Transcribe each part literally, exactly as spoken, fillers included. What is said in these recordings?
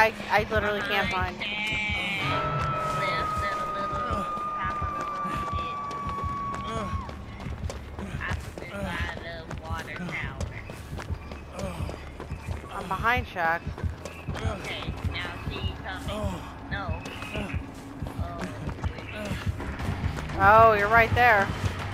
I, I literally can't find. I'm behind Shaq. Okay, now she coming. No. Oh, oh, you're right there.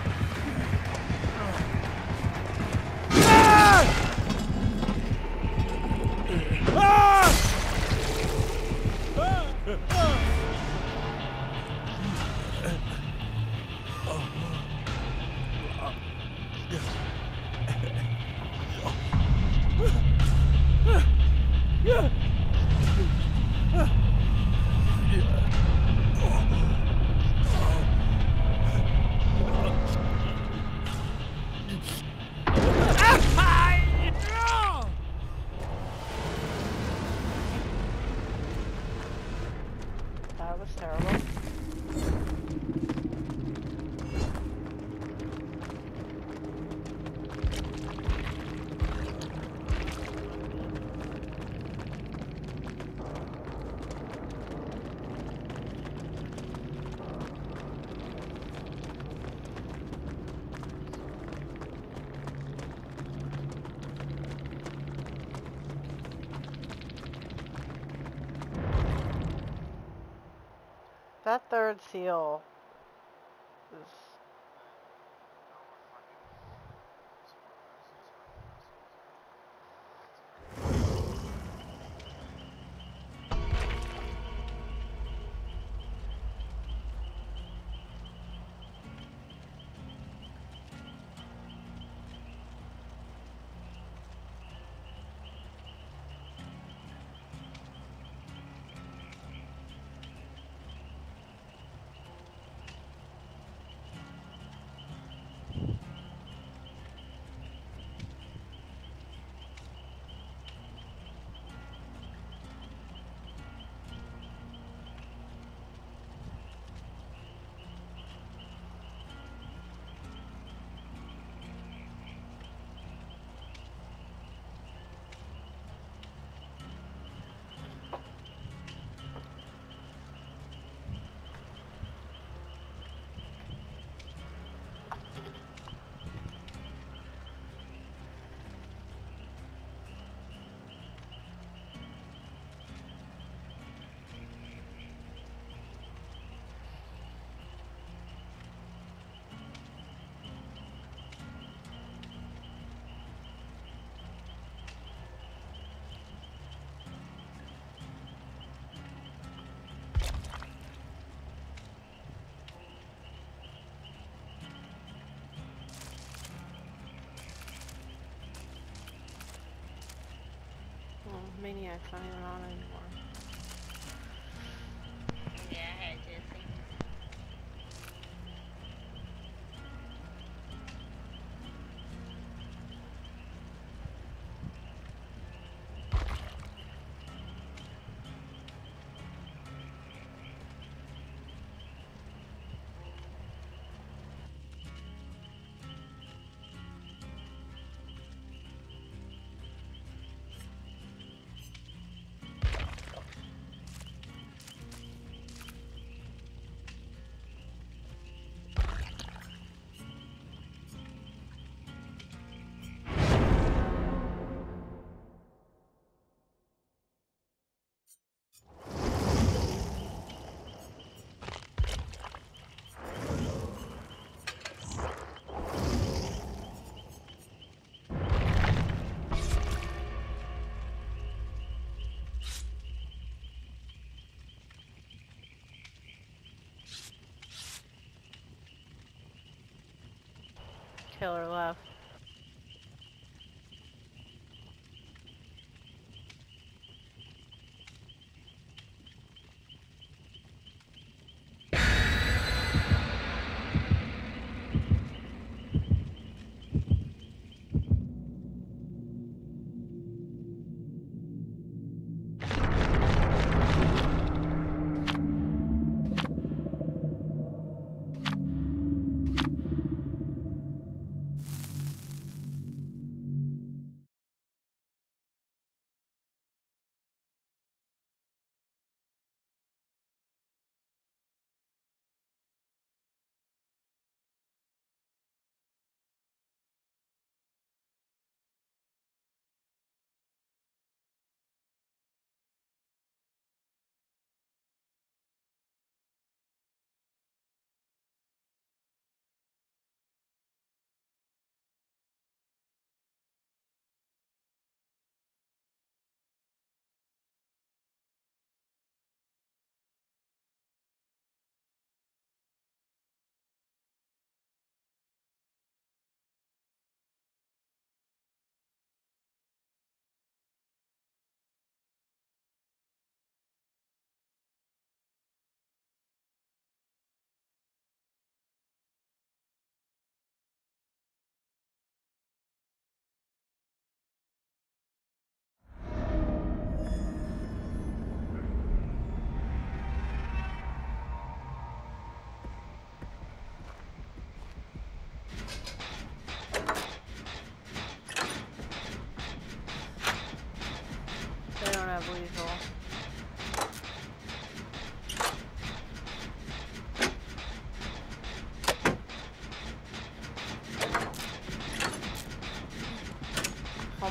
That was terrible. That third seal is... Maniac's not even on anymore. Yeah, I had just seen. Killer left.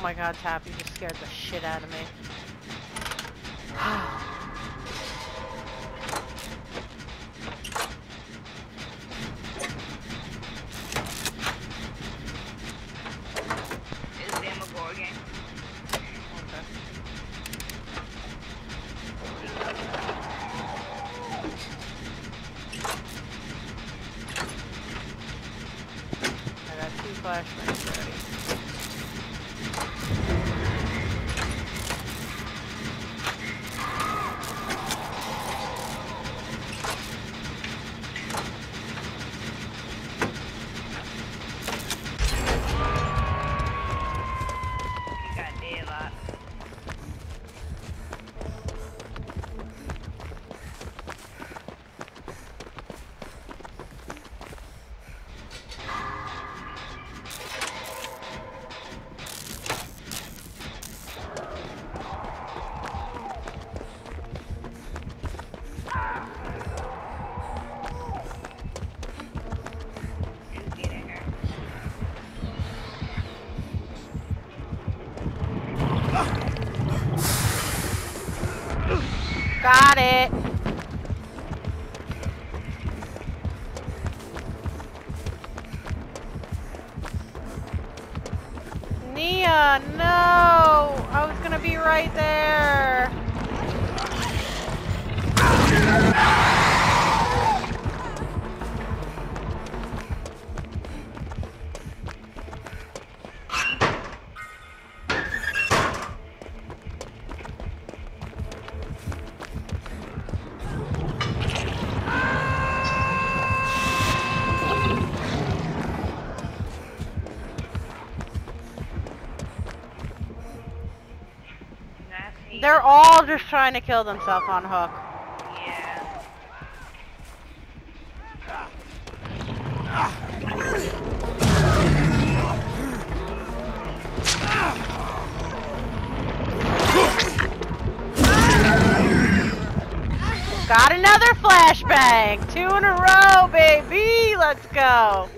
my god, Tap, you just scared the shit out of me. Is Demogorgon? Okay. I got two flashbangs ready. You got deadlock. Just get in her. Got it! Nia, no! I was gonna be right there! Not They're all just trying to kill themselves on Hook. Yeah. Got another flashbang! Two in a row, baby! Let's go!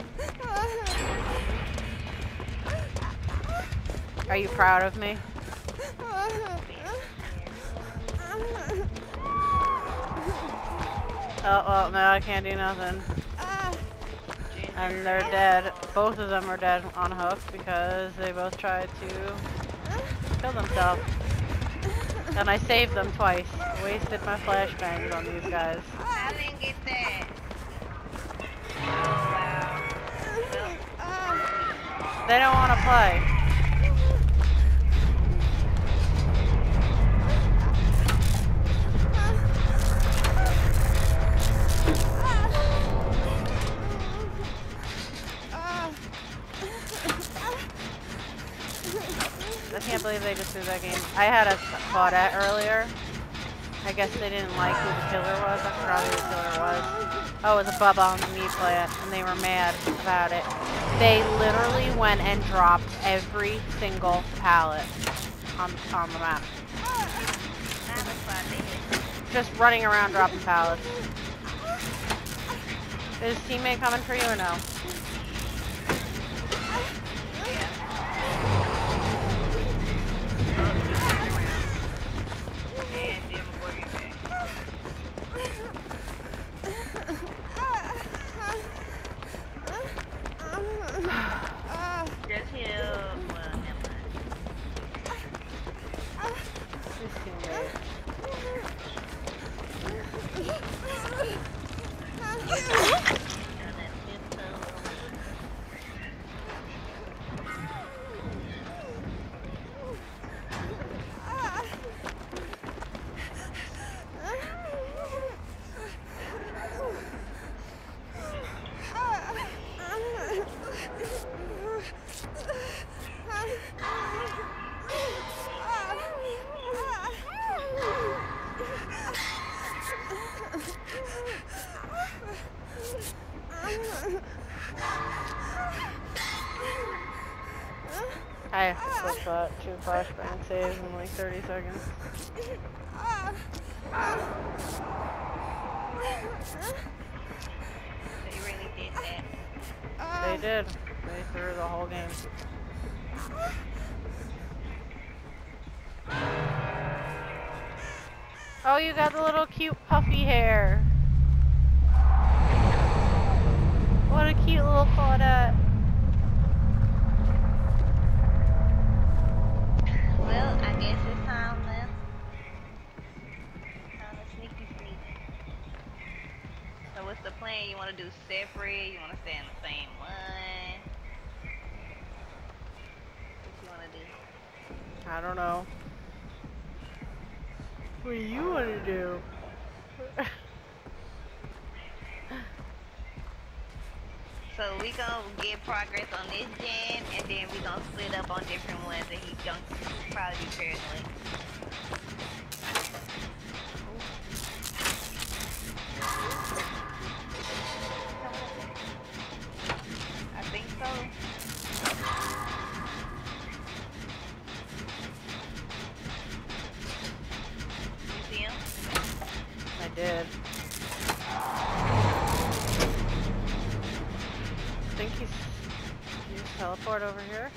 Are you proud of me? Oh, well, no, I can't do nothing. And they're dead. Both of them are dead on Hook because they both tried to kill themselves. And I saved them twice. Wasted my flashbangs on these guys. I didn't get that. Oh, wow. They don't want to play. I can't believe they just threw that game. I had a Claudette earlier. I guess they didn't like who the killer was. I forgot who the killer was. Oh, it was a Bubba on the meat plant, and they were mad about it. They literally went and dropped every single pallet on, on the map. Just running around dropping pallets. Is his teammate coming for you or no? Just heal. Well, never mind. His teammate. I switched that two flashbang saves in like thirty seconds. They really did that. They did. They threw the whole game. Oh, you got the little cute puffy hair. What a cute little Claudette. Well, I guess it's time to, time to sneaky sneak. So what's the plan? You want to do separate? You want to stay in the same one? What you want to do? I don't know. What do you want to do? So we gonna get progress on this gen, and then we gonna split up on different ones, and he gonna probably be paranoid. I think so. You see him? I did. I think he's, he's teleport over here.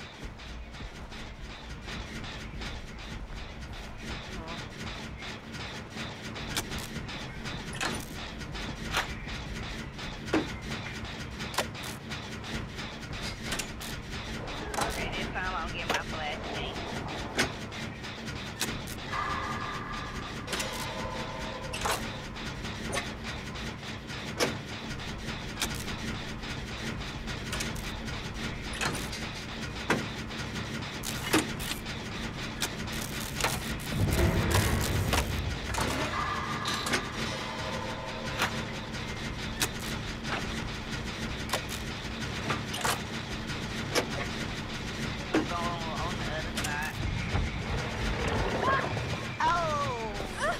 Okay, this time I'll get my flashlight. Go on the other side. Oh!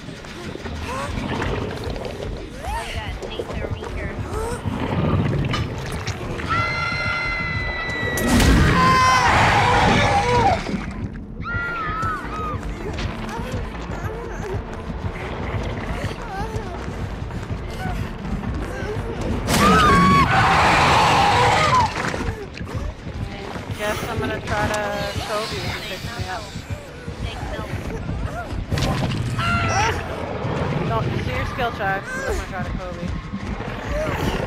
We got Tinker Rinker. Guess I'm gonna try to Kobe if he picks me up. Take no. Don't do your skill check. I'm gonna try to Kobe.